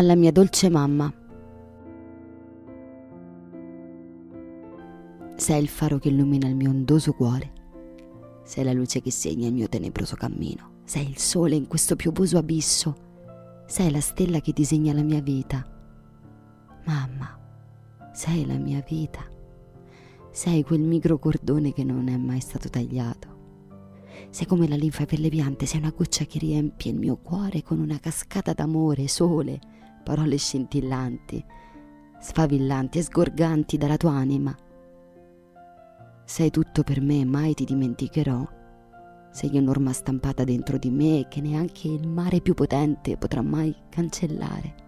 alla mia dolce mamma. Sei il faro che illumina il mio ondoso cuore, sei la luce che segna il mio tenebroso cammino, sei il sole in questo piovoso abisso, sei la stella che disegna la mia vita. Mamma, sei la mia vita, sei quel microcordone che non è mai stato tagliato, sei come la linfa per le piante, sei una goccia che riempie il mio cuore con una cascata d'amore, sole, parole scintillanti, sfavillanti e sgorganti dalla tua anima. Sei tutto per me, mai ti dimenticherò. Sei un'orma stampata dentro di me che neanche il mare più potente potrà mai cancellare.